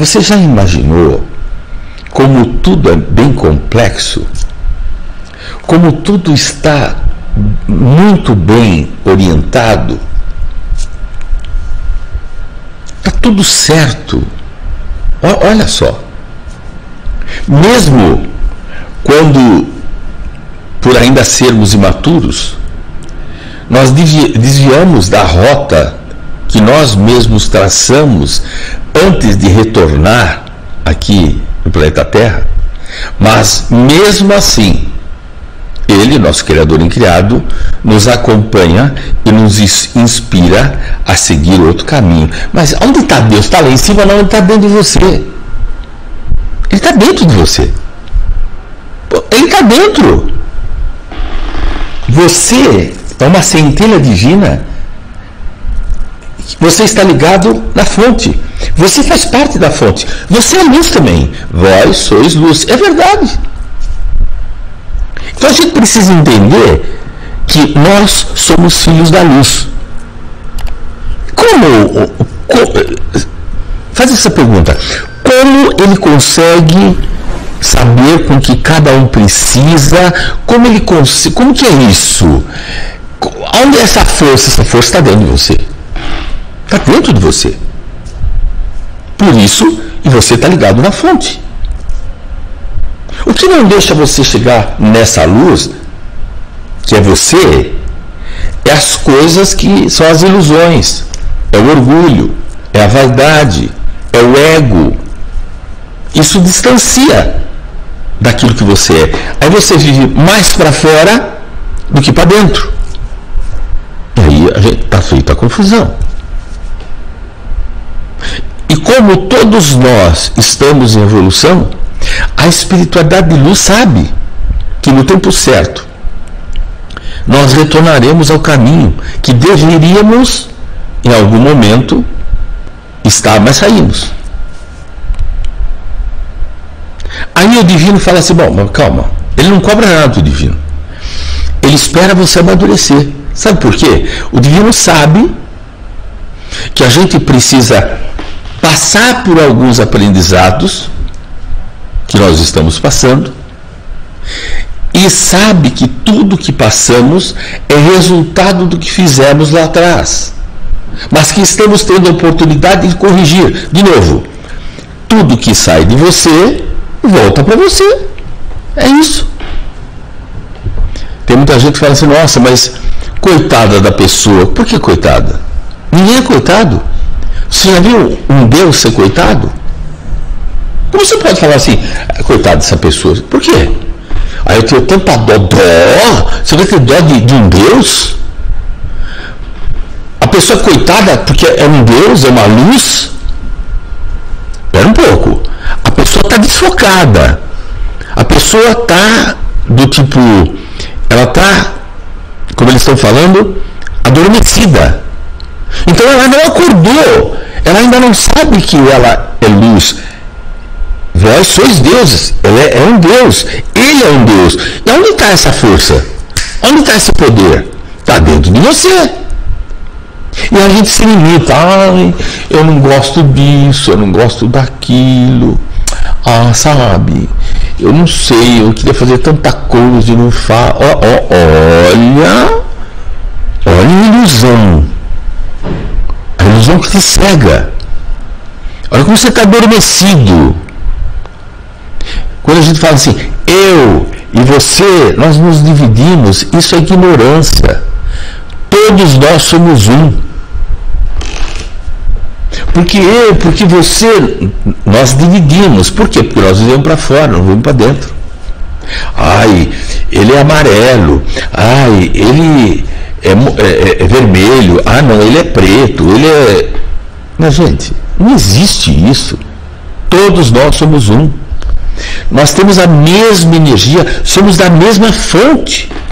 Você já imaginou como tudo é bem complexo? Como tudo está muito bem orientado? Está tudo certo. Olha só. Mesmo quando, por ainda sermos imaturos, nós desviamos da rota que nós mesmos traçamos antes de retornar aqui no planeta Terra, mas mesmo assim, Ele, nosso Criador incriado, nos acompanha e nos inspira a seguir outro caminho. Mas onde está Deus? Está lá em cima? Não, Ele está dentro de você. Ele está dentro de você. Ele está dentro. Você é uma centelha divina. Você está ligado na fonte. Você faz parte da fonte. Você é luz também. Vós sois luz. É verdade. Então a gente precisa entender que nós somos filhos da luz. Como faz essa pergunta. Como ele consegue saber com que cada um precisa? Como que é isso? Onde é essa força? Essa força está dentro de você. Está dentro de você. Por isso, e você está ligado na fonte. O que não deixa você chegar nessa luz, que é você, é as coisas que são as ilusões, é o orgulho, é a vaidade, é o ego. Isso distancia daquilo que você é. Aí você vive mais para fora do que para dentro. E aí a gente está feita a confusão. E como todos nós estamos em evolução, a espiritualidade de luz sabe que no tempo certo nós retornaremos ao caminho que deveríamos em algum momento estar, mas saímos. Aí o divino fala assim, bom, mas calma, ele não cobra nada do divino. Ele espera você amadurecer. Sabe por quê? O divino sabe que a gente precisa passar por alguns aprendizados que nós estamos passando e sabe que tudo que passamos é resultado do que fizemos lá atrás, mas que estamos tendo a oportunidade de corrigir. De novo, tudo que sai de você volta para você. É isso. Tem muita gente que fala assim, nossa, mas coitada da pessoa. Por que coitada? Ninguém é coitado. Você já viu um Deus ser coitado? Como você pode falar assim, coitado dessa pessoa? Por quê? Aí eu tenho tanta dó. Você vai ter dó de um Deus? A pessoa coitada porque é um Deus, é uma luz? Espera um pouco. A pessoa está desfocada. A pessoa está do tipo, ela está, como eles estão falando, adormecida. Então ela não acordou. Ela ainda não sabe que ela é luz. Vós sois deuses. Ele é um Deus. Ele é um Deus. E onde está essa força? Onde está esse poder? Está dentro de você. E a gente se limita. Ai, eu não gosto disso, eu não gosto daquilo. Ah, sabe? Eu não sei, eu queria fazer tanta coisa e não faço. Olha a ilusão. A ilusão que te cega. Olha como você está adormecido. Quando a gente fala assim, eu e você, nós nos dividimos, isso é ignorância. Todos nós somos um. Porque eu, porque você, nós dividimos. Por quê? Porque nós vivemos para fora, não vivemos para dentro. Ai, ele é amarelo. Ai, ele é vermelho. Ah, não, ele é preto. Ele é... Mas, gente, não existe isso. Todos nós somos um. Nós temos a mesma energia, somos da mesma fonte.